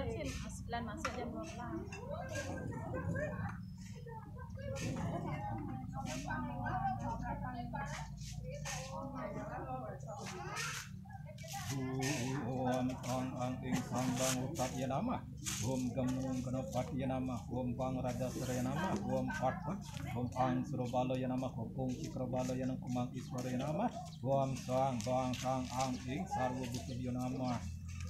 9 masuk jam 12. Om ang ing sambang utat ya nama Om gemung kenopat ya nama Om bang raja surya nama Om patpat Om ang surabalo ya nama Om cikrabalo ya nama kumang iswara ya nama Om sang bang sang ang ing sarwa bukur ya nama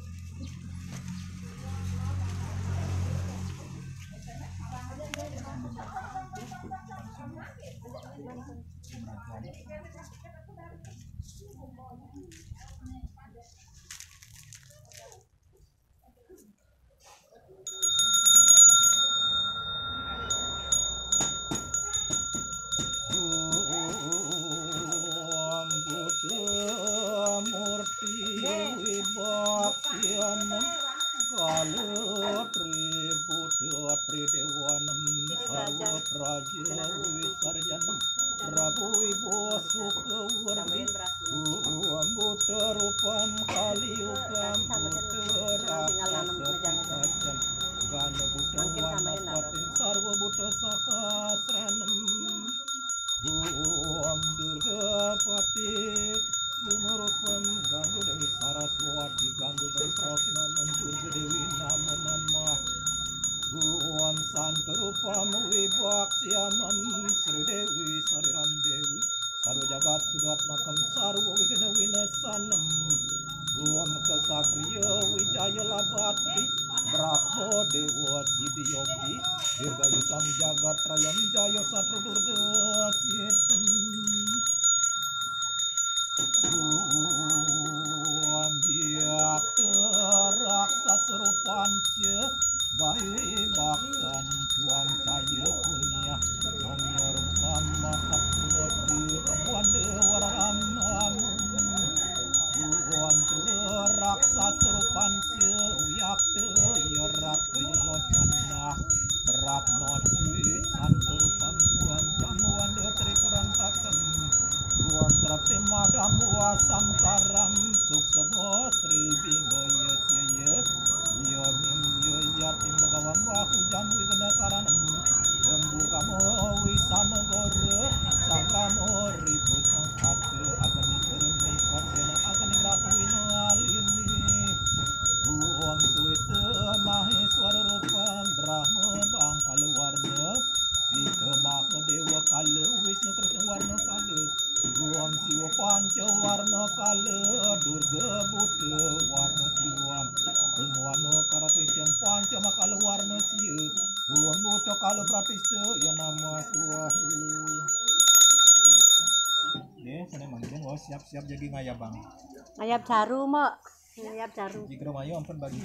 siap-siap jadi ngayab bang. Ngayab jaru mak, ngayab jaru. Jika mayo ampun bagi.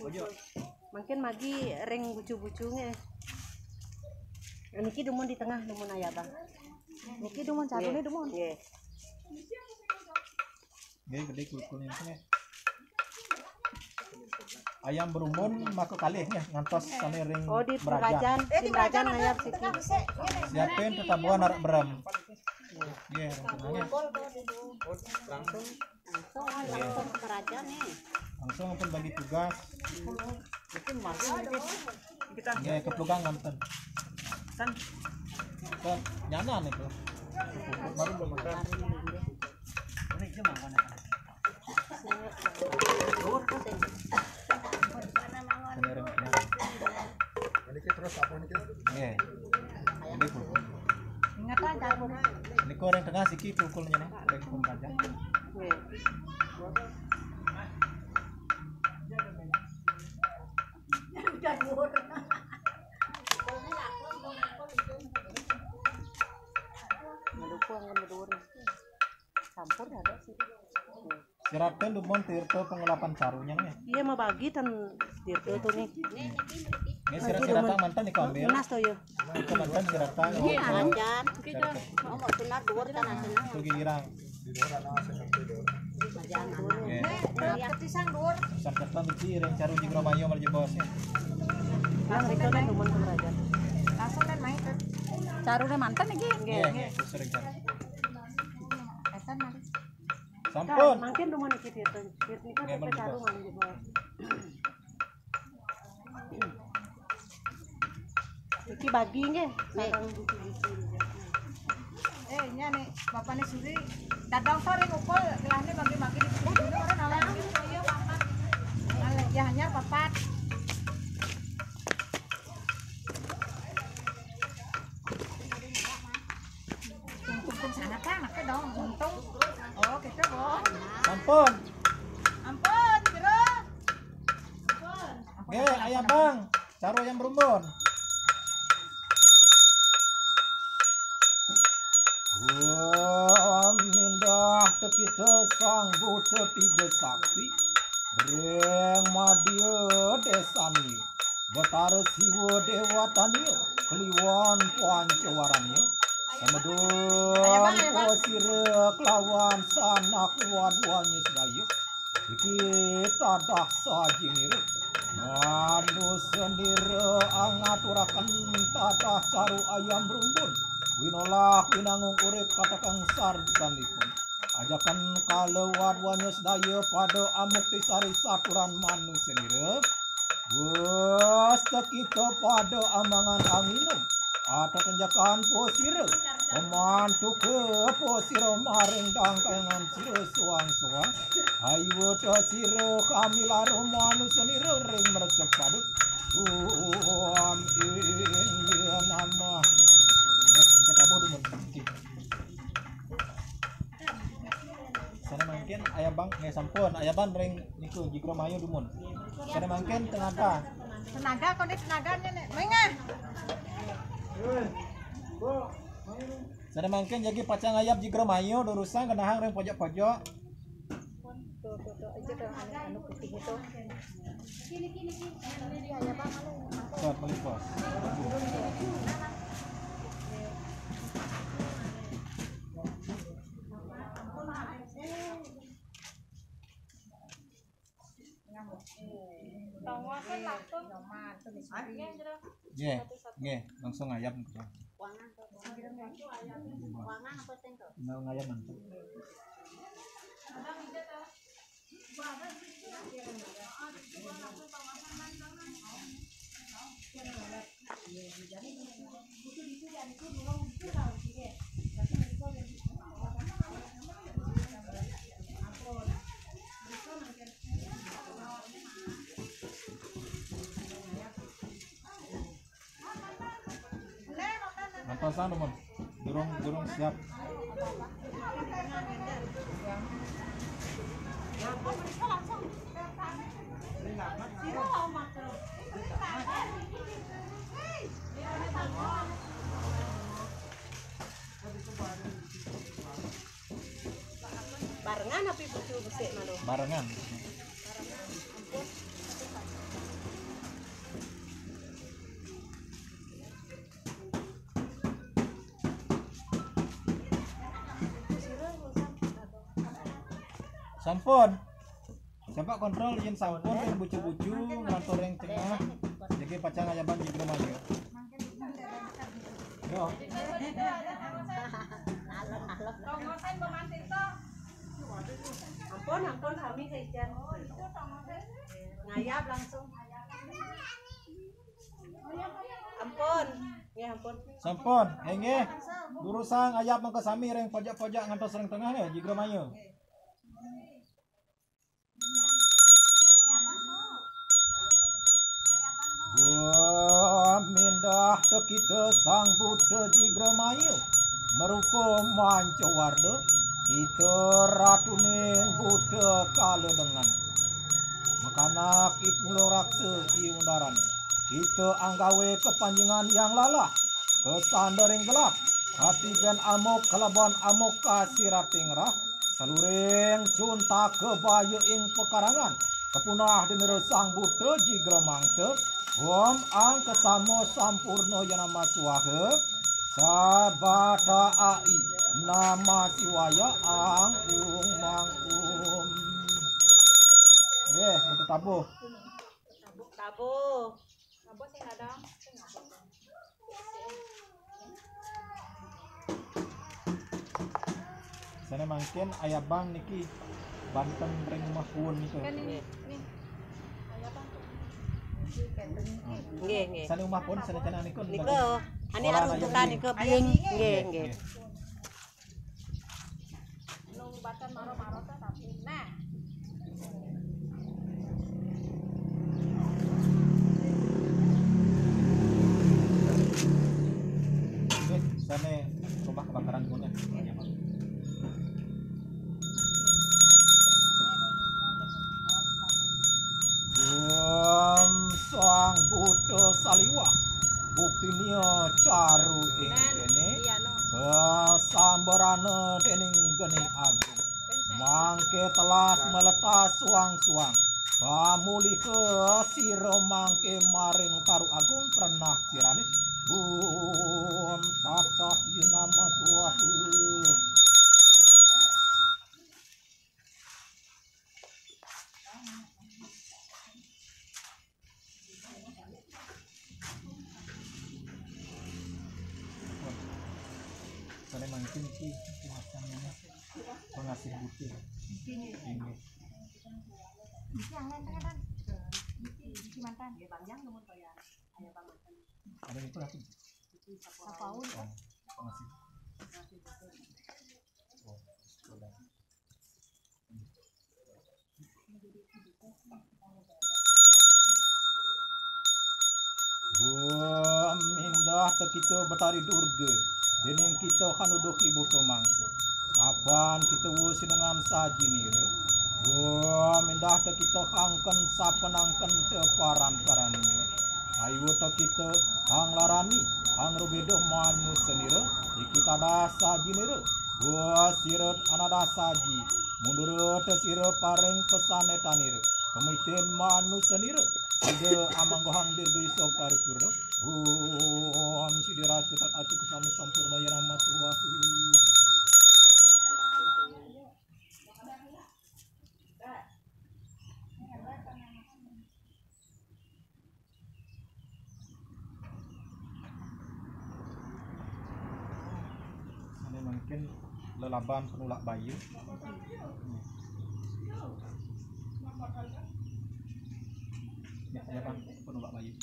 Mungkin magi ring bucu-bucungnya. Niki dumun di tengah dumun ngayab bang. Niki dumun jaru nih dumun. Nggih. Nggih gede kulkulnya teh. Ayam berumun maka kalihnya ngantos sane ring berajan. Di berajan ngayab siki. Siapin tetabuhan arek beram. Iya, langsung berajan nih. Langsung pun bagi tugas. Mungkin masih kita. Ya keplugang nganten. San. Nyanan itu. Baru belum makan. Ini cuma mana? Ini terus apa ini? Iya. Ini pun. Ingat aja ini goreng tengah siki kukulnya nih goreng pun panjang campur ada sih Siraten lumon tirto pengelapan carunya nih. Iya mau bagi tan tirto tuh nih. Ini siratang mantan nih kambil. Nas tuh yo. Itu mantan siratang. Iya mantan. Mau tunar dua tan asana. Tuh girang. Ketisang dur. Pisang ketan tuh cireng caru di Gromayo mal jebosnya. Langsung kan lumon kemerajan. Langsung kan main tuh. Carunya mantan lagi. Iya, sering caru. Esan nanti. Sampun. Mungkin rumah niki tirto. Tirto kan caru mang jebos. Niki bagi nggih sareng buku-buku. Nya nih bapak nih suri dadang sore ngukul gelahnya bagi-bagi di sini orang nalar iya papat ya hanya papat untung sana kan makanya dong untung oh gitu boh Sampun. ampun bro Nggih, aya Bang. Caro yang berumbun. Mindah kita sang Buddha tiga sakti reng madya desani Batara siwa dewatani kliwon pancawarani Samedun posira kelawan sanak wadwanya sedaya kita dah sajinir Manu sendiri angaturakan tatah caru ayam berumbun Winolak winangung urip katakan sardanipun ajakan kalewat wanya sedaya pada amukti sari saturan manu sendiri Gusta kita pada amangan anginum atau kenjakan posira pemantu ke posira maring dangkangan sira suang-suang ayo ta sira kami laro manu sendiri ring mercepat ya nama kita bodoh mungkin sana mungkin ayah bang nggak sampun ayah bang ring niku jikro mayu dumun sana mungkin tenaga kau di tenaganya nih mengah sana mungkin jadi pacang ayam jikro mayu urusan kenahang ring pojok-pojok Tuh aja tuh anu putih itu. buat melipos Nge, langsung ayam gitu. Ngayam nanti. Nampasan teman, durung siap. Barengan api bucu besik malu. Barengan. Sampun. Coba kontrol yen sampun yang bucu-bucu ngantor yang tengah. Jadi pacang ayaban di rumah yo. Yo. Ampun kami kejan. Ngayap langsung. Ampun. Ya ampun. Sampun. Nggih. Durusang ayap mangka sami reng pojok-pojok ngantos reng tengah ya di rumah yo. Mindah kita sang Buddha Jigramayu merupa mancawarda kita ratuning Buddha kala dengan makanak ipmulo raksa iundaran kita anggawe kepanjangan yang lalah kesandering gelap hati ben amok kelaban amok kasirating rah seluring cunta kebayu ing pekarangan kepunah dengar sang Buddha Jigramangsa Om ang kesamo sampurno ya nama suaha sabata ai nama siwaya ang mang untuk tabuh sing ada sana mungkin ayah bang niki Banten ring mahun itu kan ini ayah bang Nggih, nggih. Sana umah pun sana cenah niku. Niko, ani arumbukan niko biing. Nggih, nggih. Nubatan maro-maro tapi nah. Sana rumah kebakaran punya. Sang Buddha Saliwa buktinya caru ing kene kesambarana dening geni agung mangke telas meletas suang-suang pamuli ke sira mangke maring karu agung pernah sirane bun tatah jenama tuahu. Saya mungkin ki kuasannya pengasih bukti ini Yang lain kan. Iki mantan ya Bang Yang nomor ya. Aya Bang mantan. ada itu lagi Sapaun. pengasih mindah te kita betari durga dening kita kanuduki buto mangsa apan kita wusinungan saji nira mindah te kita hangken sapenangken te paran-parannya ayo te kita hang larani hang rubedo manu senira kita dasa jinira sirat anada saji mundur te sira paring pesane tanira kemiten manu senira ide amanggohang dirgui so paripurna si diratu tat atu kesami sampurna ya nama tuahu. Ini mungkin lelaban penulak bayi. Ya Bang, penulak bayi.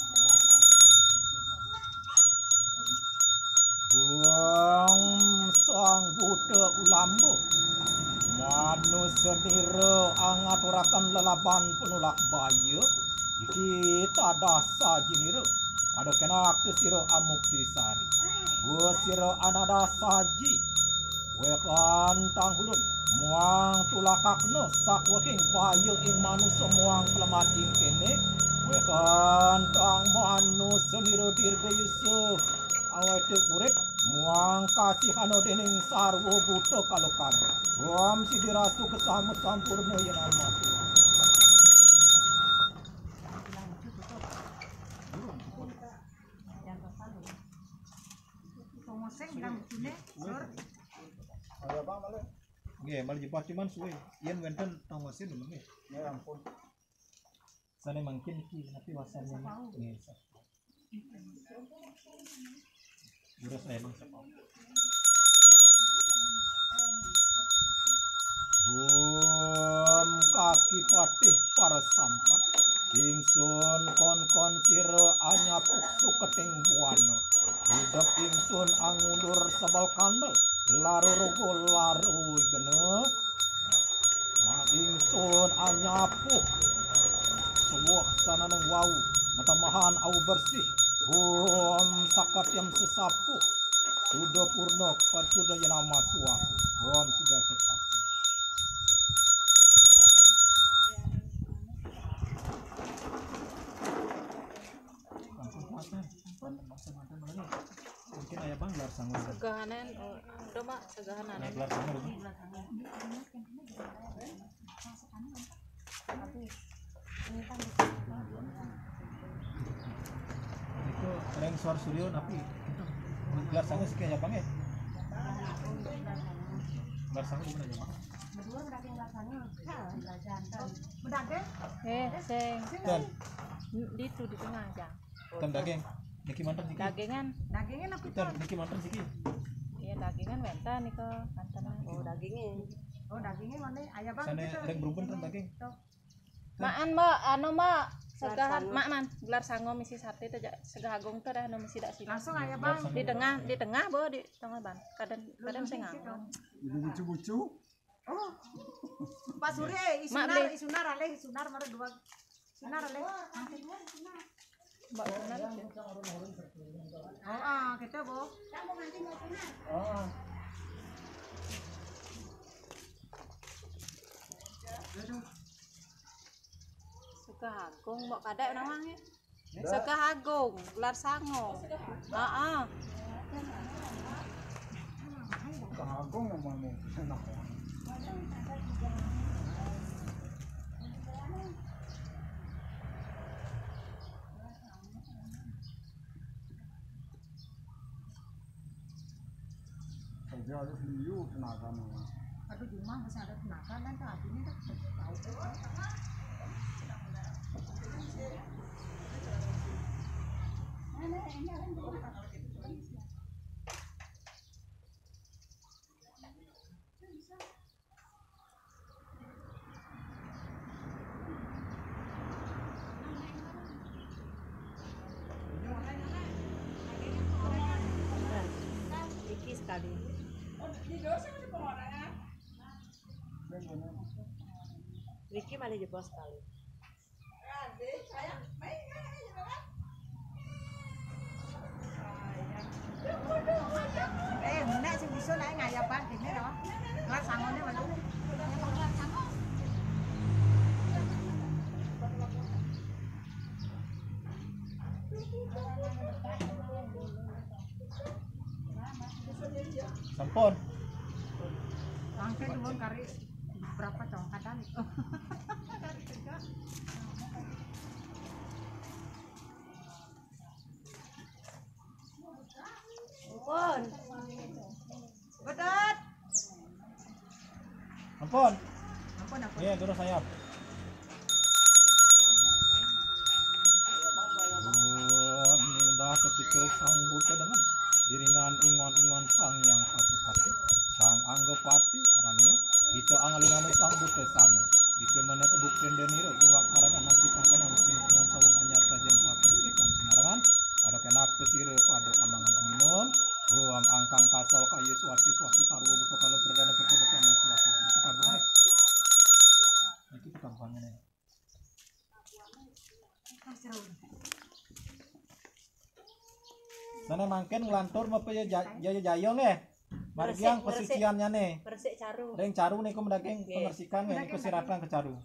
Buang sang Buddha ulambo manu senira angaturakan lelaban penulak bayi kita dasa jinira ada kena kesira amukti sari gua sira anada saji wekan tanghulun muang tulakakno sakwaking bayi ing manusa muang kelemat ing kene wekan tang manu senira dirga Yusuf awake urip muang kasihano dening sarwa buta kalau kabeh rom sidirastu kesama sampurna ya nama Ada bang malah. Nggih, malah jepah cuman suwe. Yen wenten tongosin dulu nggih. Ya ampun. Sane mungkin iki tapi wasannya nggih. Urus saya bang. Kaki patih para sampat ingsun kon-kon sira anyapuk suketing buana hidup ingsun angundur sebal kandel laru rogo laru gene ingsun anyapuk sebuah sananang wau matamahan au bersih sakat yang sesapu sudah purna sudah nama suah sudah cepat. Mungkin ayah bang gelar sanggup Segahanan, udah mak segahanan. gelar sanggup itu sering suara studio tapi gelar sanggup sih kayak bang ya gelar sanggup gimana ya bang Seng. dan Itu di tengah aja. kan daging niki mantan siki Dagingan. Dagingnya aku dan niki mantan siki Iya dagingan wenta nih ke kantoran. Oh dagingnya. Oh dagingnya mana ayah bang sana gitu. reng berubah kan daging Maan mbak, anu mbak Segah mak man gelar sango misi sate teh segah agung teh dah nu misi dak sini. Langsung aja bang. Di tengah bo di tengah ban. Kadang saya ngangon. Bucu-bucu. Oh. Pak Suri isunar mara dua. Isunar ale. Mbak benar. Oh, kita bo. Oh. Segah agung mbok kadek namanya. Segah agung gelar sango. Heeh. Kagong namanya. Enak. Saja harus liu tenaga nama. Aduh cuma bisa ada tenaga kan tadi ini tahu. Iki sekali. Ricky mana jebol sekali. Nek sing bisa nek ngayapan dene to. Kelas sangone mana? Sampun. Langke nuwun kari berapa congkatan? Pun. Bedet. Ampun. Ampun. Iya, terus sayap. Nindah ketika sang Buddha dengan iringan ingon-ingon sang yang pasupati sang anggapati aranio kita angalingan sang Buddha sang jika mana kebuktian deniro iwak karagan nasib pangkanan dengan sawung anyar sajen saperti kan sinarangan pada kenak kesire pada amangan aminun huam angkang kasol kayu swasti sarwo buto kalau perdana kebetulan suatu maka tabung nih itu tabungannya nih. Mana mangken ngelantur apa ya jayong ya. Margiang pesiciannya nih. Persik caru. Reng caru nih ku mendaging pembersikan ya ku siratan ke caru.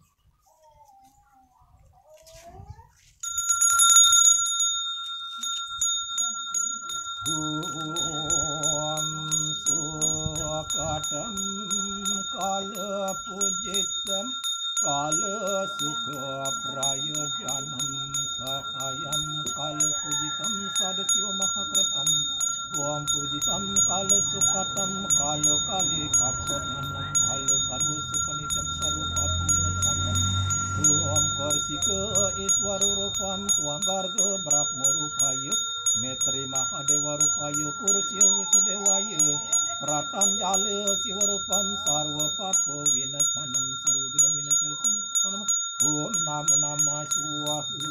Sukadam kala pujitam kala suka prayojanam sahayam kala pujitam sadasiwa mahakretam Om pujitam kala sukatam kala kali kapotmanam kala sarva sukanitam sarva papuminasanam Om korsika iswaru rupam tuang garga brahma rupaya metri mahadewa rupaya kursya wisudewaya Pratan jala siwarupam sarva papo vinasanam sarva guna vinasanam Om nama swaha.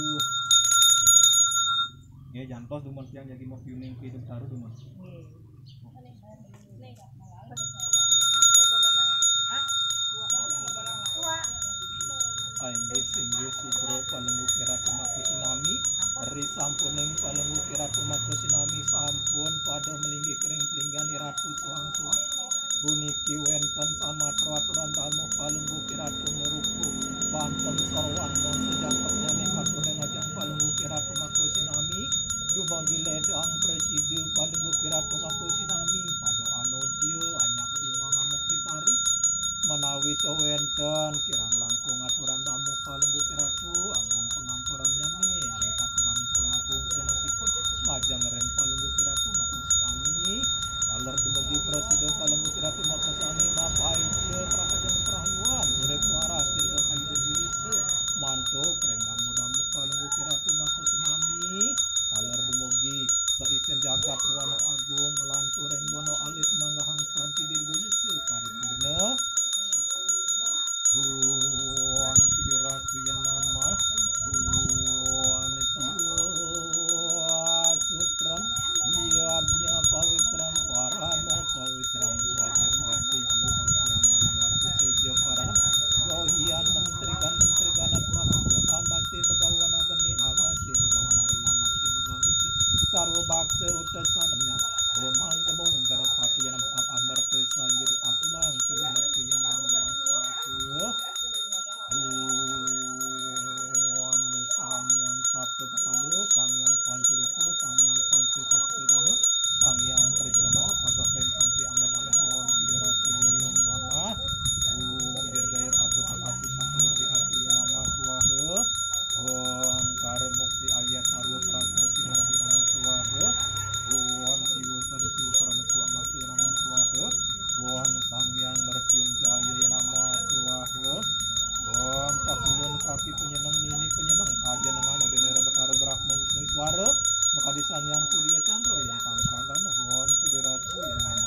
Ya jantos dumun yang jadi mau piuning ke hidup taruh dumun. Inggris ukro palenggu kira kumaku sinami ri sampuning palenggu kira kumaku sinami sampun pada melinggih kering pelinggani ratu suang-suang puniki wenten sama aturan tamu palenggu kira meruku banten sorwan non sejangkapnya nekatu ngajak palenggu kira kumaku sinami dumon diledang presidi palenggu kira kumaku sinami pada anodio anyak timua ngamuk sari menawi wenten kirang langkung aturan tamu palenggu kiratu agung pengampuran jami alit aturan pun agung jenasipun majang rem palenggu kiratu makus kami alar dumugi presiden palenggu kiratu makus kami mapain ke prakajang perahuan urep waras dirga kayu dewise mantuk renggang mudamu palenggu kiratu makus kami alar dumugi seisen jagat wano agung ngelantu reng dono alit manggahang santi dirga yise karipurna Huang Makadisang yang Surya Chandra lintang pranggana Om Sidiratu ya nama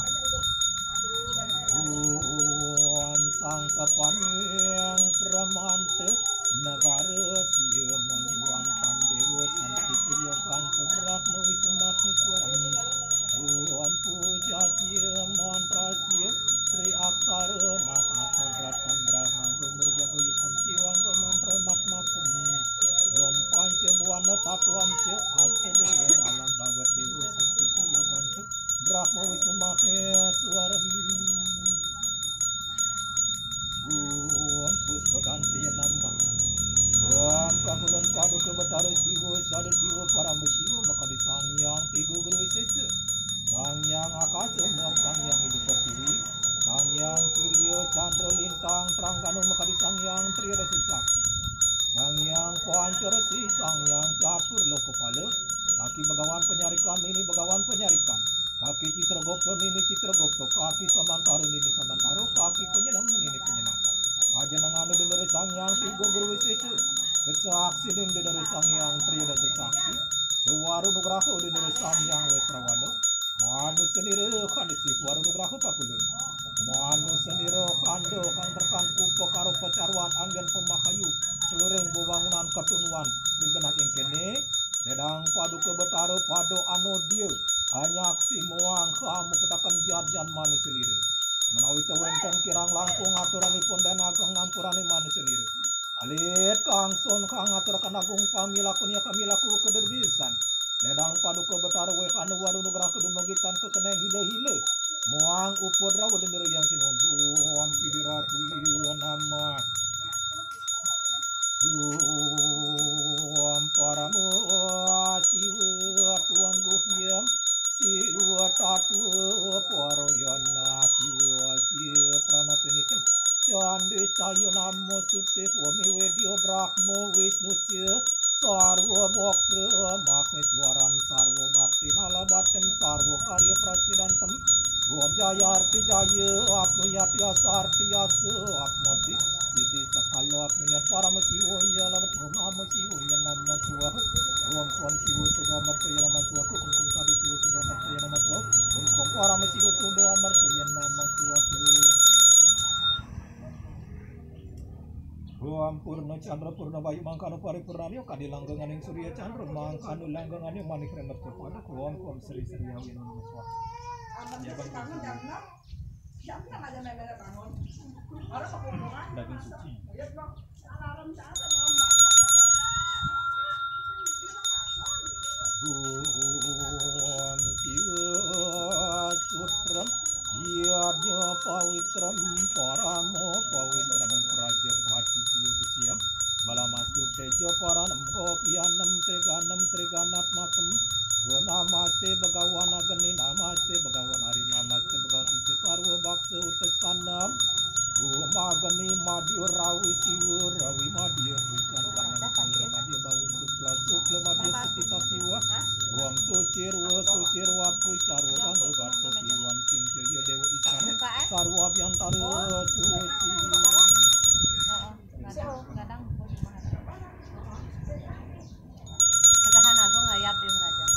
Om Sangkapan yang Pramanta Negara Siya Monuan Samdewa Sampiya Ganta Brahma Wisnu Maheswaram Om Puja Siya Mantra Siya Sri Aksara Mahakodratam Brahma Gumurja Guyukam Siwangga Mantra Matmakum Om Panca Buana Tatuanca Asadewa Alam Bawat Dewa Samsita Yoganta Brahma Wisnu Maheswaram Om Puspadantiya Nama Om Prakulan Paduka Batara Siwa Sada Siwa Paramba Siwa Makadisang yang Tiga Guru Sesa Sang yang Akasa Muang Sang yang Hidup Pertiwi Sang yang Surya Chandra Lintang Tranggana Makadisang yang Triada Sesakti Sang yang Pancarasi Sang yang Catur Lokapala Kaki Bagawan Penyarikan ini Bagawan Penyarikan Kaki Citra Gopto ini Citra Gopto Kaki Samantara ini Samantara Kaki Penyenang ini Penyenang Ajanang anu dari Sang yang Tiga Guru Wisesa Kesaksi dari Sang yang Triada Sesaksi Kewaru Nugraha dari Sang yang Wesrawada Manu sendiri kandisi Waru Nugraha Pakulun Manu sendiri kando kang terkan upo karo pacarwan anggen pemakayu seluring bebangunan ketunuan ringkenah ingkene Dedang Paduka Batara Pado Anodia hanya aksi muang kamu petakan jajan manu sendiri menawi tewenten kirang langkung aturanipun dan ageng ngampurane manu sendiri alit kang son kang aturakan agung pamilakunya kami laku kederbisan Dedang Paduka Batara wekanu waru nugrah kedumagitan kekeneng hile-hile muang upodra wadendera yang sinumbu Om Sidiratu nama Om Paramo Siwa Tuan Guhyam Siwa Tatu Paroyana Siwa Siwa Pranatinitim Candi Sayo Namo Suti Wami Wedyo Brahmo Wisnu Siya Sarva Bhakta Maheswaram Sarva Bhakti Nalabatem Sarva Karya Prasidantam Om Jayarti Jaya Apnuyati Asarti Asa Apmati Siddhi Sakala Apnuyat Paramasiwa Yalabat Nama Siwa Yanama Suwaha Om Swam Siwa Sudah Amarta Yanama Suwaha Kumkum Sadi Siwa Sudah Amarta Yanama Suwaha Kumkum Paramasiwa Sudah Amarta Yanama Suwaha Om Purna Chandra Purna Bayu Mangkanu Paripurna Kadilanggangan yang Surya Chandra Mangkanu Langgangan yang Manik Remer Cepada Om Sri Sri Hawi Nama Suwaha Ya Bang Daging suci Om Siwa Sutram Yadnya Pawitram Paramo Pawitram Raja Pati Yogusiam Balamastu Teja Paranam Gopianam Triganat Matam Om Namaste Bhagawan Agni Namaste Bhagawan Hari Namaste Bhagawan Isi Sarva Baksa Utasanam Om Agni Madhya Rawi Siwa Rawi Madhya Wisan Kanam Chandra Madhya Bawu Sukla Madhya Setita Siwa Om Sucirwa Pui Sarva Bangga Gata Piwam Sinjaya Dewa Isan Sarva Biantara Suci Sedahan agung ayat di Raja.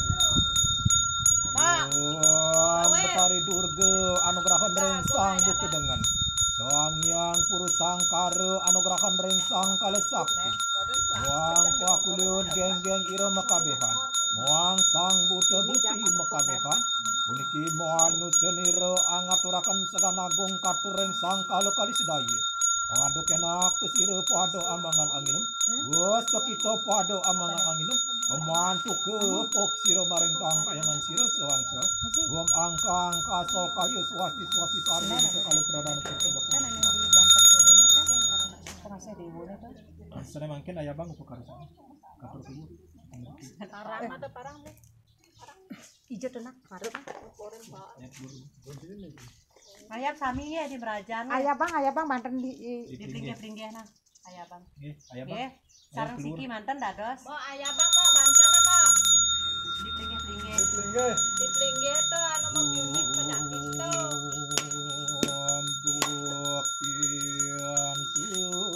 Om Betari Durga Anugrahan Reng Sang Bukedengan Sang Yang Purusangkara Anugrahan Reng Sang Kalesakti Muang Pakuliun Geng-geng Ira Makabehan Muang Sang Buddha Buti Makabehan Uniki Moanu Senira Angaturakan Seganagung Katureng Sang Kalo Kalisedaya Pado kenak kesira pado amangan anginum Bos kita pado amangan anginum Memantu ke pok sira maring tangkayangan sira sewangsa Gom angka sol kayu swasti sarmi kalau pradana kita Kan yang di Banten sebenarnya kan yang pengasih dewanya tuh. Sana mungkin ayah bang upukar katur kuyu Parang ada parang deh. Ijo tenak harus. ya buru Ayam sami ya di Berajan. Ayah bang Banten di Di pringgih-pringgih nah. Ayah bang. ayah bang Nggih. Sareng siki manten dados. Mau ayah bang mau Banten apa? Di pringgih-pringgih. Di Plinggih tuh anu mau bimbing penyakit tuh.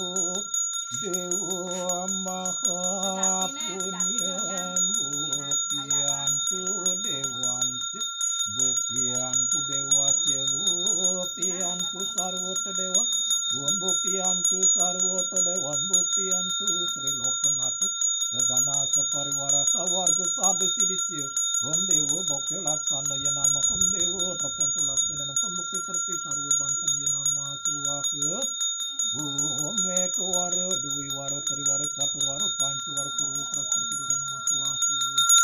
Dewa Maha Punya buktiantu dewanci buktiantu dewace buktiantu sarwata dewa Om buktiantu sarwata dewan buktiantu Sri Lokanatha Segana sapariwara sawarga sadhu sidisya Om dewo bhakti laksana ya nama Om dewo tapyantu laksana Om bukti kerti sarwa bantan ya nama suwaka Om ekawara duwiwara triwara caturwara pancawara purwara pertiga nama suwaka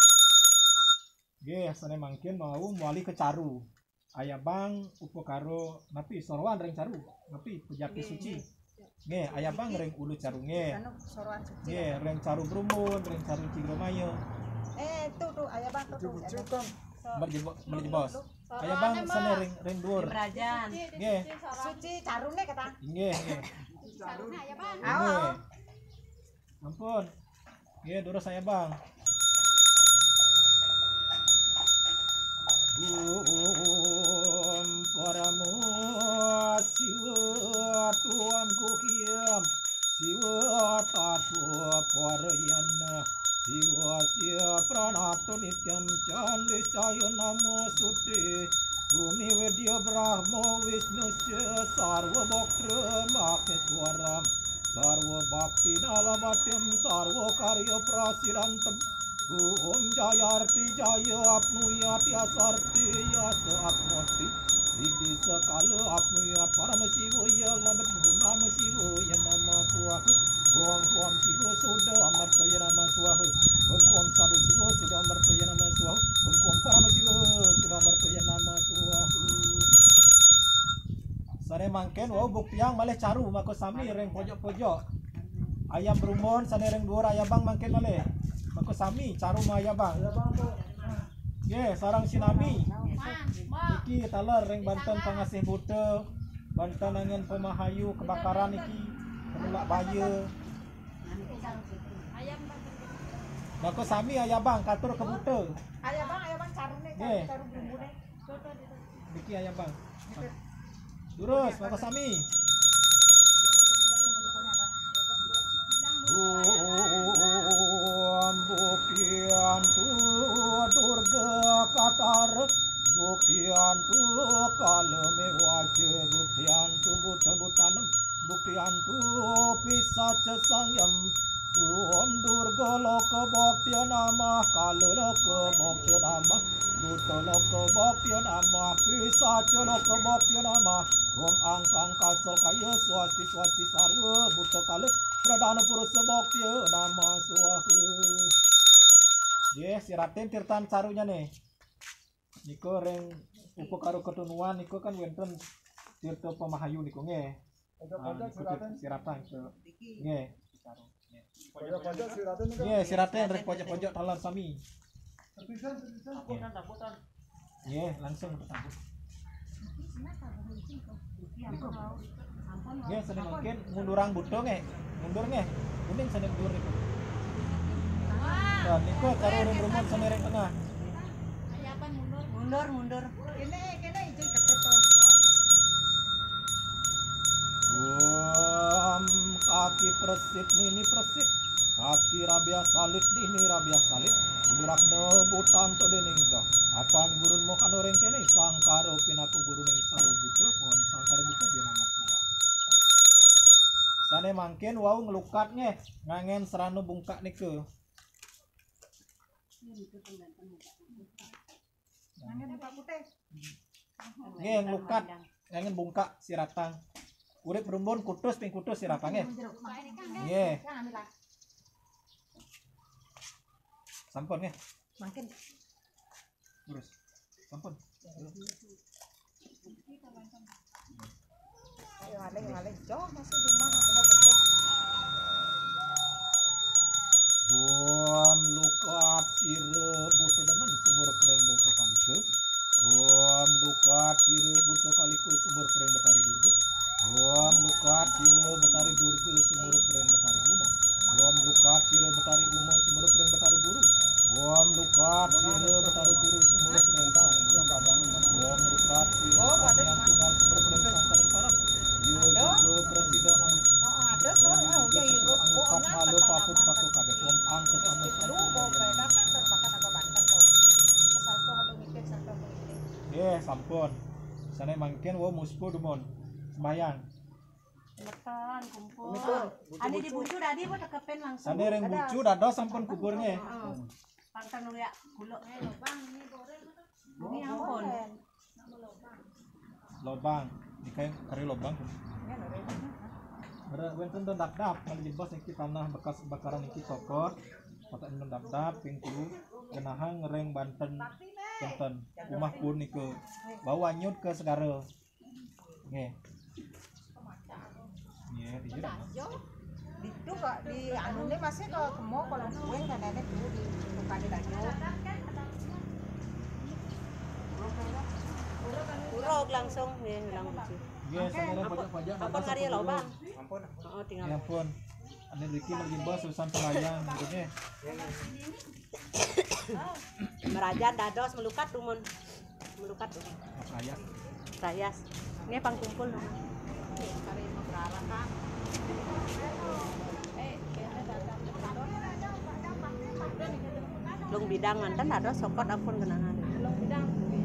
Ge sane mangkin mau muali ke caru ayah bang upokaro napi sorwan reng caru napi pejati suci nge ayah bang reng ulu caru nge Anu soroan suci. nge reng caru brumun reng caru cigromayo Tuh ayah bang tuh. Bucu-bucu kan. berjebos ayah bang sane reng dur Berajan. nge Suci carune kata. nge Awo. ampun nge durus ayah bang Paramu siwa tuam kukiam siwa tatua parayana siwa sia pranato nityam candi cayo namo suti bumi vedya brahmo vishnu sia sarva bhaktra maheswaram sarva bhakti nalabatyam sarva karya prasirantam Om jayarti jaya apnuyat yasarti yasa apnoti Siddhi sakala apnuyat paramasivoya labat nama sivoya nama suwaha Om siva suda amartaya nama suwaha Om sadhu siva suda amartaya nama suwaha Om paramasiva suda amartaya nama suwaha Sane mangken wau buktiang malih caru mako sami reng pojok-pojok ayam berumun sane reng dhuwur ayah bang mangken malih Mako sami caru maya bang. Ye sarang sinami. Iki taler reng Banten pangasih buta. Banten angin pemahayu kebakaran iki. Penulak baya. Mako sami ayah bang katur ke buta. Ayah bang carune Nggih. caru bumbune. Iki ayah bang. Terus mako sami. Om buktiantu durga katar buktiantu kalame waja buktiantu buta butanam buktiantu pisaca sangyam Om durga loka bhakti nama kala loka bhakti nama buta loka bhakti nama pisaca loka bhakti nama Om angkang kasal kaya swasti swasti sarva buta kala pradana purusa bhakti nama swaha Yes, siratin tirtan carunya nih Niko reng upokaro ketunuan Niko kan wenten tirta pemahayu Niko nge siratan nge Pojok-pojok siratin kan. nge siratin reng pojok-pojok talan sami nge langsung tersambut nge sedang mungkin mundurang buto nge mundur nge kuning sedang mundur Niko dan Niko cari rumah semereng tengah Mundur. Kene izin ketutup. Om kaki presit nini presit kaki rabia salit nini rabia salit Umirakna butan to dening dah apaan gurun mo kano reng kene sangkaro pinaku guru ning saro buto kon sangkaro buto dia nama tua sane mangken wau ngelukat nge ngangen serano bungkak nike Nangin buka putih. nge ngelukat ngangen bungkak siratang urip rumbun kutus ping kutus siratang nge nge sampun nge Makin terus sampun Ayo jauh masih di rumah aku putih. Om lukat sire buto dengan sumur pereng buto kaliku Om lukat sire buto kaliku sumur pereng betari durga Om lukat sire betari durga sumur pereng betari umo Om lukat sire betari umo sumur pereng betari guru Om lukat sire betari guru sumur pereng sangkang Om lukat sire yang tunggal sumur pereng sangkang parang Yo juga presida Ada angkat malu paput paku kabeh om angkat sama Lu bawa kereta kan terbakar agak banten. sampun. Sana mangken wo muspu dumon. Sembayang. Makan kumpul. Ani dibucu tadi buat tekepen langsung. Sana reng bucu dados sampun kuburnya. Pangkan dulu ya gulok. Ini ampun. Lobang. Ini kayak kari lobang. Ada wenten don dap-dap kan jebos niki tanah bekas bakaran niki cokot. Patak don dap-dap ping 10 genahang ngereng Banten. Punten. Rumah pun niku bawa nyut ke segara. Nggih. Nggih, dijur. Itu kok di anune masih kalau kemo kalau gue kan ada dulu di bukan di dajo. Urog langsung nih ulang bucu. Nggih, sanere pajak-pajak. Apa kari lo bang? Ampun. Oh tinggal. Ya pun. Ane Riki mengimbas urusan pelayang gitu Merajat dados melukat tumun. Melukat tuh. Pelayang. Rayas. Ini pang kumpul. Kari mau berarah kan. Lung bidang mantan dados sokot ampun kenangan. Belum bidang.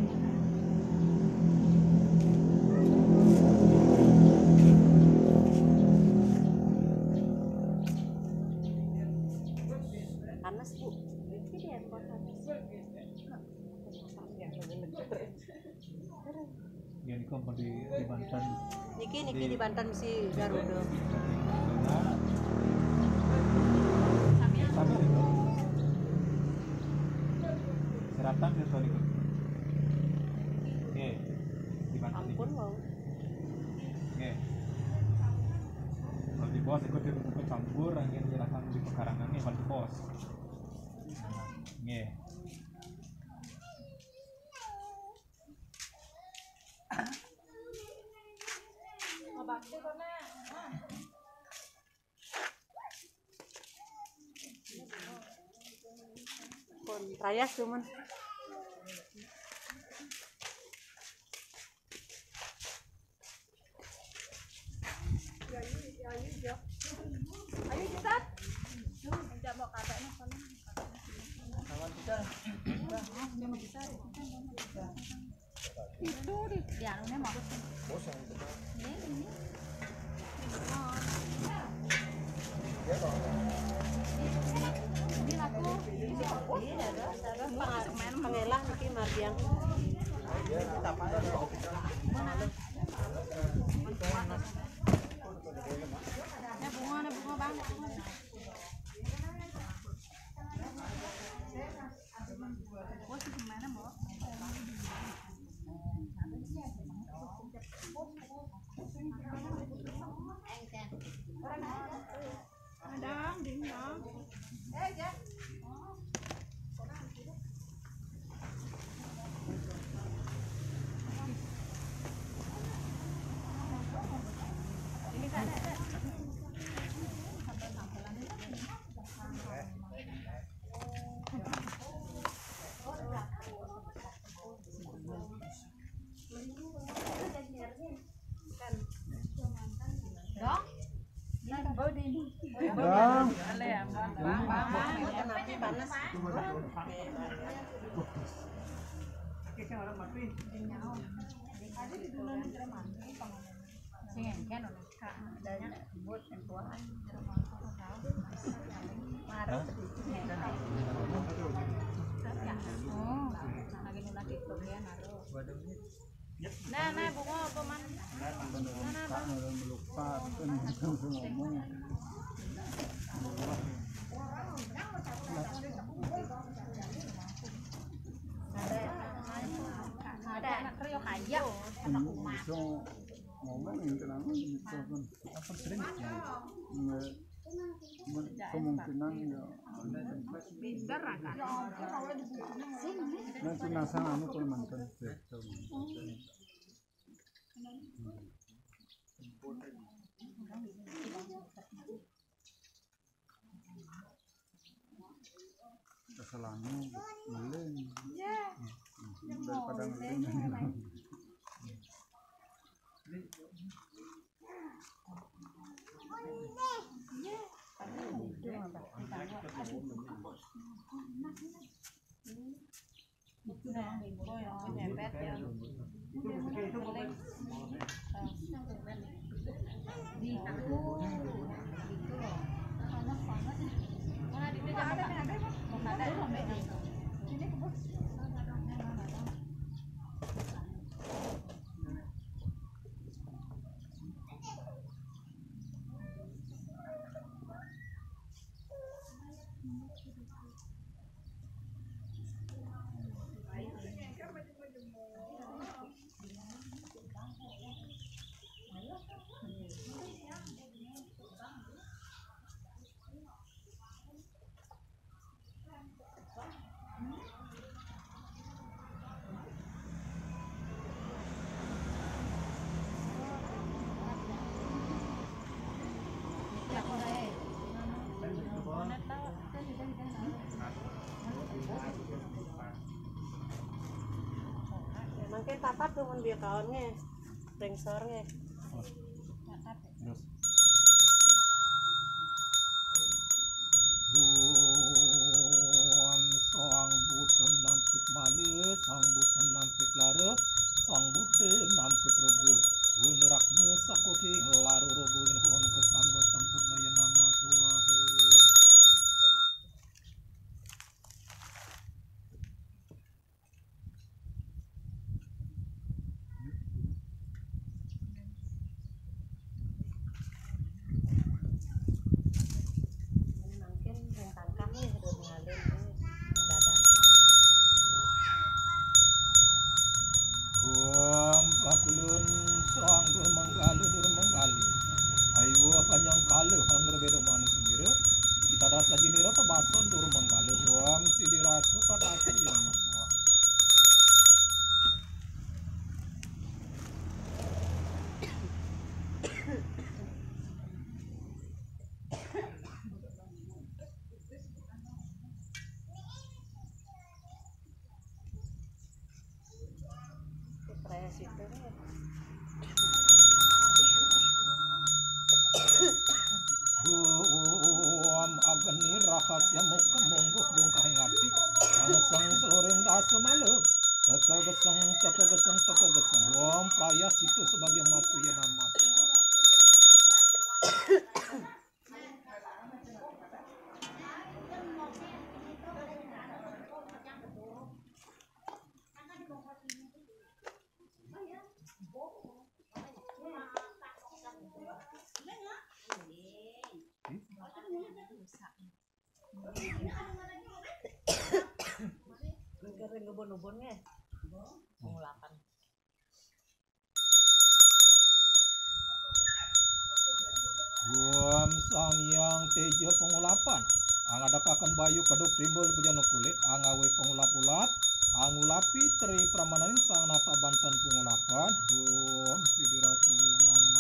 Panas bu. Ya niku mau di Banten. Niki di Banten si Garuda. Tapi itu seratan gitu niku. Nggih. Di Banten niku. Ampun wow. Nggih. Kalau di bos ikut campur angin nyerahkan di pekarangan nih di bos. Nggih. Pun rayas cuman. Ayo kita. Enggak mau kadek nih soalnya. Itu di anunya mau. Ini aku. Pangelah niki mardiang. Ada bunga bang. Bang. Panas. Nah, bunga apa man? Ada anak trio kaya. Bisa ngomong yang kenangan bisa kan. Kemungkinan ya. Nanti nasang anu kalau mantan betul. Kesalahannya ngeling daripada ngeling. Nyepet ya. Mangke papat tuh mun bieu kaon ge. Rengsor ge. Terus sang buten nampik male sang buten nampik lare sang buten nampik rogo gunurakmu sakoki laru rogo hon kesamba sampurna ya nama Tuhan. Mangke reng tangkah ge udah ngalir dadak. Pakulun sang dur menggali ayo kanyang kalu hangre bedo manu sendiri kita das lagi nira tabasan dur menggali sidirasu tadasi yang masua Stres itu ge. ageni rahasia muka mungguh bungkah ngati sang seloreng dasa malu teka geseng praya situ sebagai matu ya nama suwa. Mangke reng ubon-ubon ge. Mengulapan. Sang yang tejo pengulapan ang adakakan bayu keduk timbul bejana kulit angawe pengulap-ulap angulapi tri pramananing sang nata banten pengulapan sidirasu nama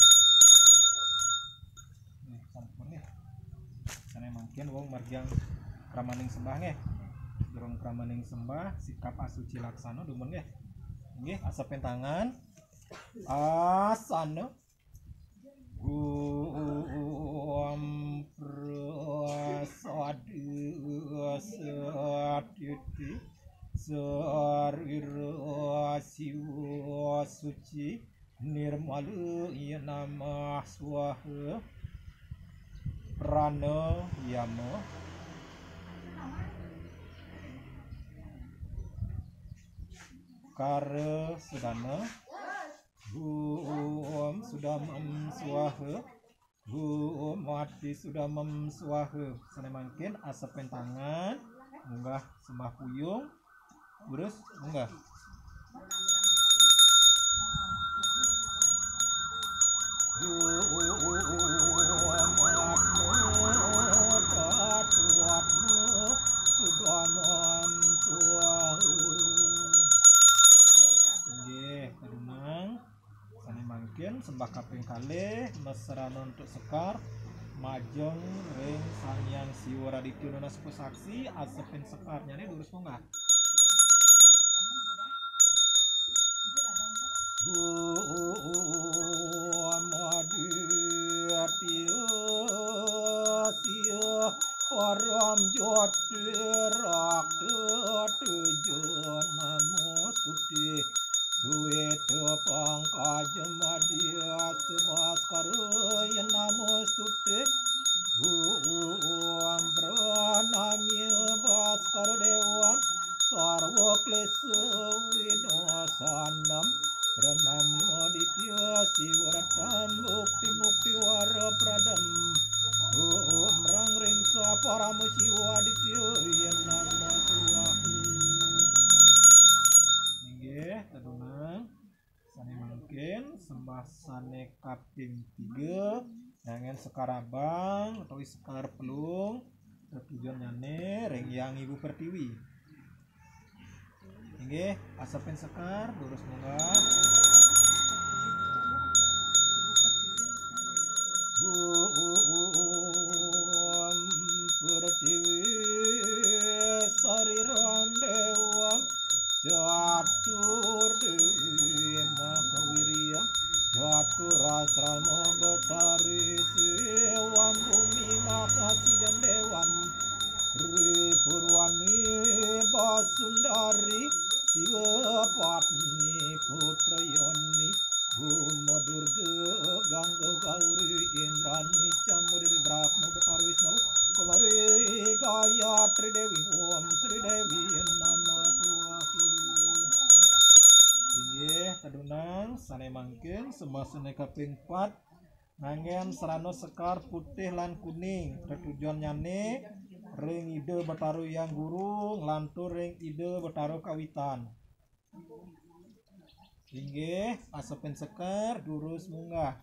sampun ya sana mungkin wong marjang pramaning sembah nggih durung pramaning sembah sikap asuci laksana dumun nggih nggih asapen tangan asana suci nirmalu ya nama swaha prana yama kara sedana sudah memsuaha mati sudah memsuaha sana mungkin asapen tangan munggah sembah puyung urus munggah sudah memsuaha nggih kadunang sane mangkin sembah kaping kalih mesrana untuk sekar majeng ring Sangyang Siwa Raditya Nona Suku Saksi asepen sekarnya nih lurus munggah Param jotirak tujuh namo suti Suwete pangkajamadya sebaskaraya namostute Om pranamya baskar dewa sarva klesa vinasanam pranamya ditya siwaratam mukti mukti wara pradam Om rang ring sa paramasiwa ditya nama suwahu Nggih tadunang sane mangkin sembah sane kaping 3 nangen sekarabang atau sekar pelung tujuan nyane ring yang Ibu Pertiwi nggih asapen sekar lurus munggah Om Pertiwi sariram dewam Catur Dewi Mahawirya Catur Asrama Betari Sewam Bumi Mahasidan Dewam Ri Purwani Basundari Siwapatni Putra Yoni Buma Durga Gangga Gauri Indrani Camuri Brahma Betari Wisnu Kumari Gayatri Dewi Om Sri Dewi Nama Nggih tadunang sane mangkin sembah sane kaping 4 nangen serano sekar putih lan kuning tujuan nyane ring ide betaru yang guru nglantur ring ide betaru kawitan nggih asapen sekar durus munggah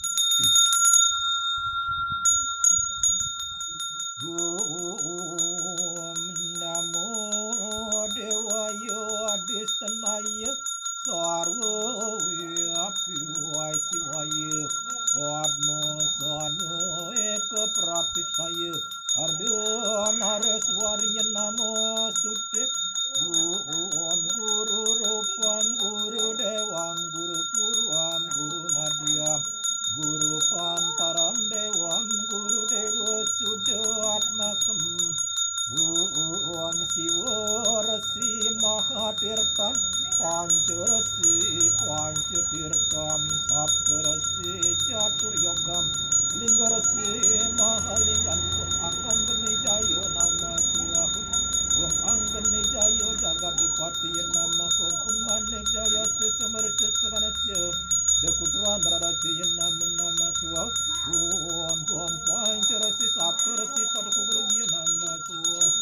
Om Namo Devaya Adistanaya Sarva Vyapi Vaisivaya Padma Sana Eka Pratistaya Ardhanareswarya Namostute Om Guru Rupam Guru Devam Guru Purvam Guru Madhyam Guru Pantaram Devam Guru Dewa Sudatmakam Om Sivarasi Mahatirtam Pancarasi Pancatirtam Saptarasi Catur Yogam Linggarasi Mahalingam Angkani Jaya Nama Swahu Om Angkani Jaya Jagadipati Nama Om Manik Jaya Sesamarca Saganatya Dekutran berada Jaya Nama Swahu Om Pancarasi Saptarasi Padukuru Nama Swahu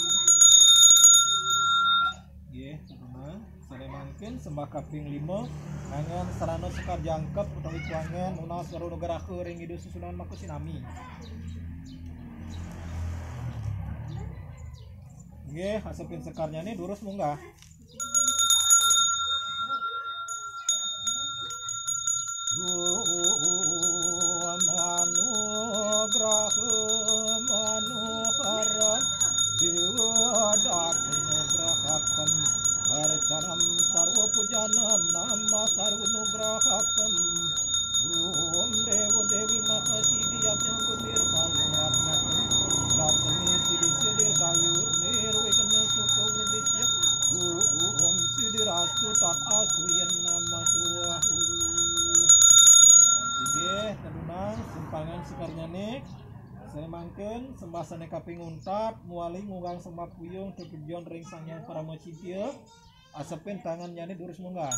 Nggih, teman-teman, sare mangkin sembah kaping 5 nangen sarana sekar jangkep utawi kuangan unas karo negarakeun ring idu susunan makusinami. Nggih, hasapeun sekarnya nih durus munggah. Manuhara Dewa Datnugrahakam Arcanam Sarva Pujanam Nama Sarva Nugrahakam Om Dewa Dewi Mahasiddhi Abhyang Nirmal Warnakam Laksmi Siddhi Siddhir Kayu Nirvikna Sukha Vrdisya Om Siddhirastu Tat Astu Yan Nama Suwahu Nggih, tadunang simpangan sekarnya nih saya mangken sembah sane kaping untap mualing ngunggang sembah puyung tujuan ring sangyang paramacitya asapen tangan nyane durus munggah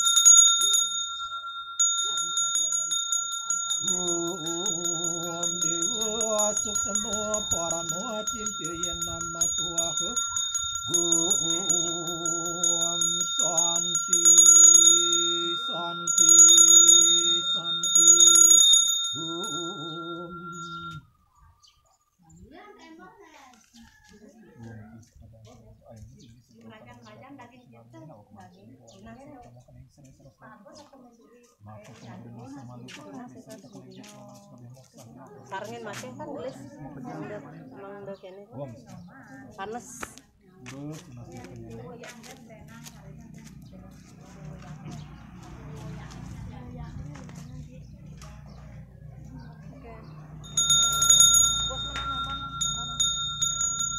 Om Dewa Suksema Paramacitya Nama Tuaha Om Santi Santi Santi Om Sarangin masih kan tulis emang udah kene panas. Terus masih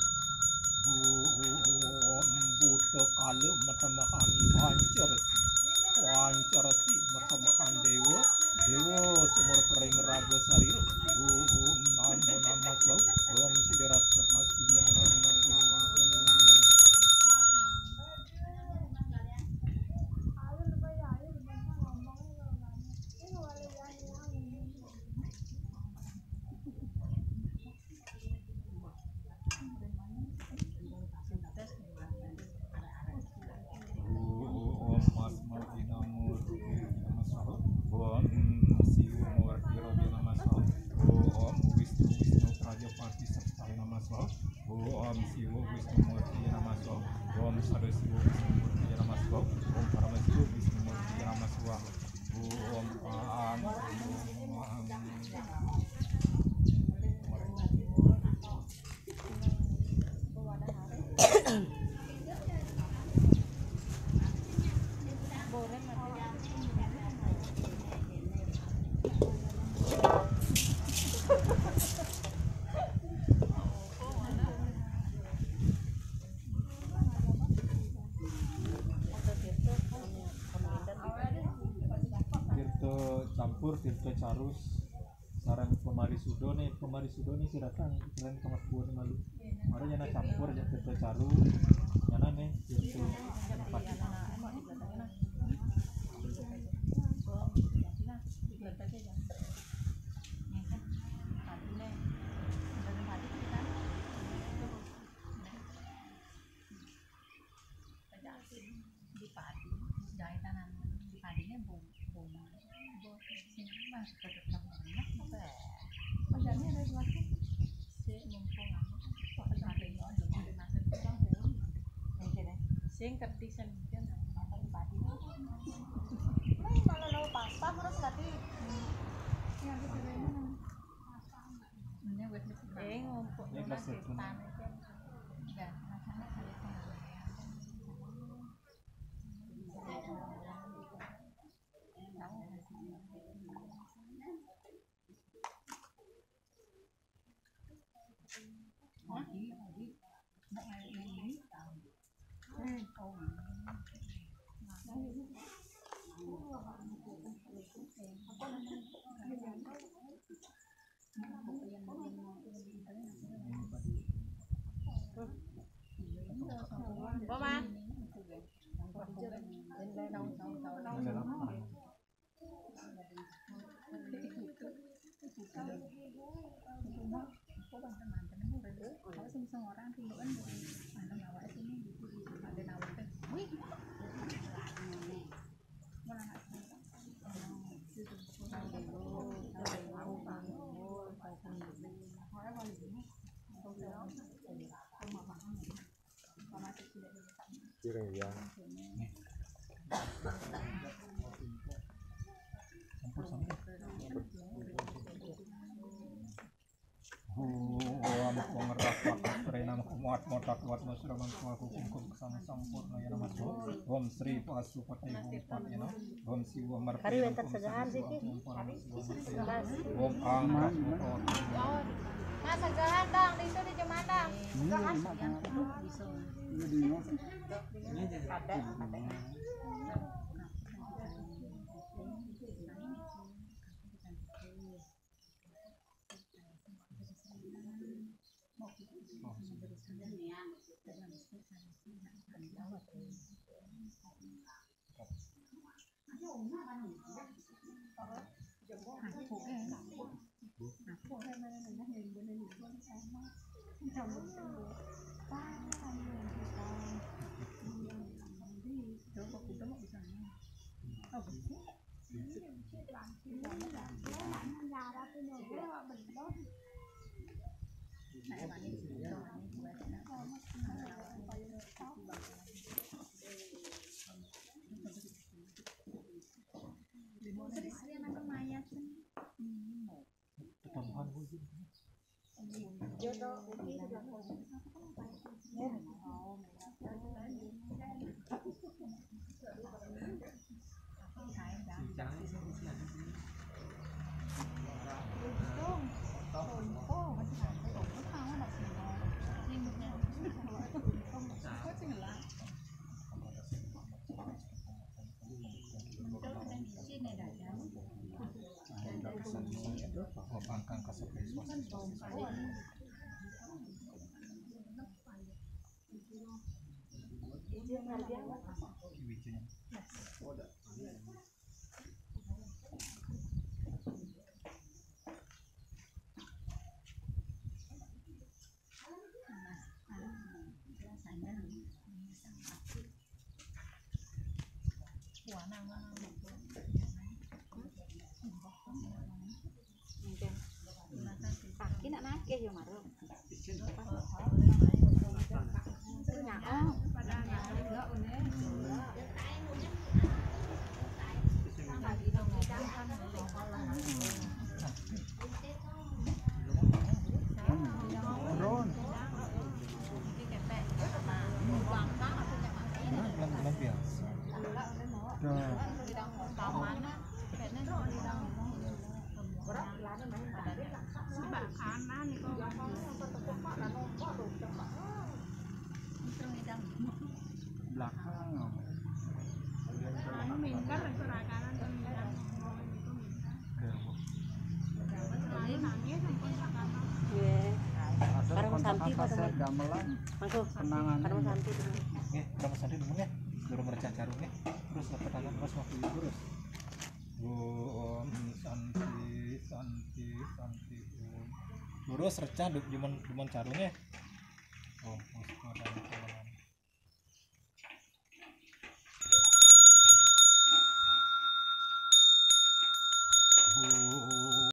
Buddha kala matamahan pancarasi Wancarasi Matamahan Dewa Dewa Sumur Pering Raga Sarira Om Namo Namah Swau Om Siderat Perhasian Namah Swau. Tirta Carus sarang pemari sudo nih sih datang kalian tengah buat malu ada jana campur aja Tirta Caru jana nih Tirta tempat sing kertisan kan malah lo pasta terus tadi ngumpul ini kelas satu Boman Om Sri Pasupati Bupatena Om Siwa Marti Om Angkat Mas segahan dong di situ di Jemandang. angkang kasepai swasti. Wijinya. Kaki nak nakeh yo marung. Ron. Bulan biasa. Dah. Belakang. Asal Parang kontakan Santi, kaset gamelan. Mangko. Kenangan. Parang Santi. Nggih, berapa sandi dulu nggih. Guru merecah jarum nggih. Terus lepet tangan terus waktu itu terus. Om santi. Om. Lurus recah duman carungnya. Om.